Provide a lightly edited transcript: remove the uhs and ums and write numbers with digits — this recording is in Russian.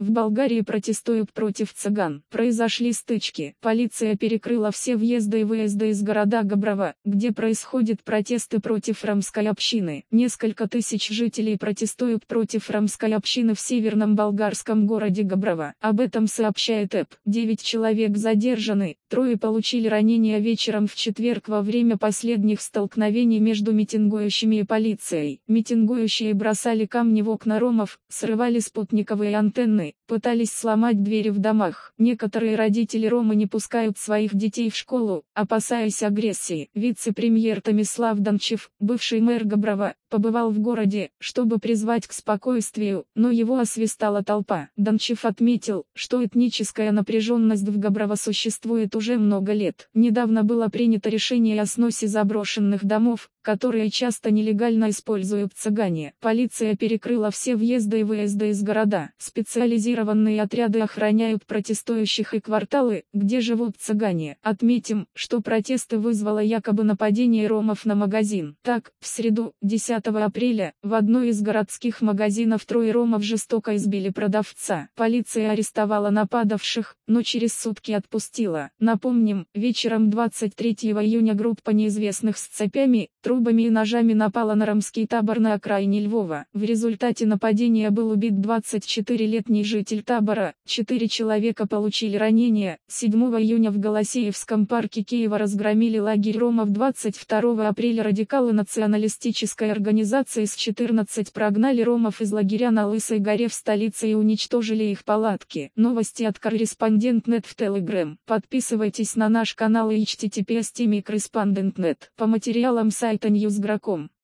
В Болгарии протестуют против цыган. Произошли стычки. Полиция перекрыла все въезды и выезды из города Габрово, где происходят протесты против ромской общины. Несколько тысяч жителей протестуют против ромской общины в северном болгарском городе Габрово. Об этом сообщает ЭП. 9 человек задержаны, 3 получили ранения вечером в четверг во время последних столкновений между митингующими и полицией. Митингующие бросали камни в окна ромов, срывали спутниковые антенны, пытались сломать двери в домах. Некоторые родители ромы не пускают своих детей в школу, опасаясь агрессии. Вице-премьер Томислав Дончев, бывший мэр Габрова, побывал в городе, чтобы призвать к спокойствию, но его освистала толпа. Дончев отметил, что этническая напряженность в Габрово существует уже много лет. Недавно было принято решение о сносе заброшенных домов, которые часто нелегально используют цыгане. Полиция перекрыла все въезды и выезды из города. Специализированные отряды охраняют протестующих и кварталы, где живут цыгане. Отметим, что протесты вызвало якобы нападение ромов на магазин. Так, в среду, 10 апреля, в одной из городских магазинов 3 ромов жестоко избили продавца. Полиция арестовала нападавших, но через сутки отпустила. Напомним, вечером 23 июня группа неизвестных с цепями, трубами и ножами напала на ромский табор на окраине Львова. В результате нападения был убит 24-летний житель табора, 4 человека получили ранения. 7 июня в Голосеевском парке Киева разгромили лагерь ромов. 22 апреля радикалы националистической организации С-14 прогнали ромов из лагеря на Лысой горе в столице и уничтожили их палатки. Новости от Корреспондент.нет в Telegram. Подписывайтесь на наш канал и https://correspondent.net. По материалам сайта Newsgro.com.